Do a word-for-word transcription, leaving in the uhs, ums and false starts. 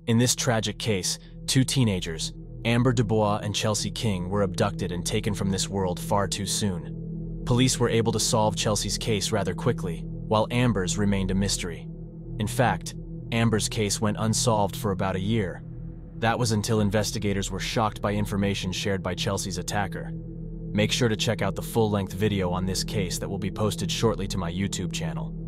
In this tragic case, two teenagers, Amber Dubois and Chelsea King, were abducted and taken from this world far too soon. Police were able to solve Chelsea's case rather quickly, while Amber's remained a mystery. In fact, Amber's case went unsolved for about a year. That was until investigators were shocked by information shared by Chelsea's attacker. Make sure to check out the full-length video on this case that will be posted shortly to my YouTube channel.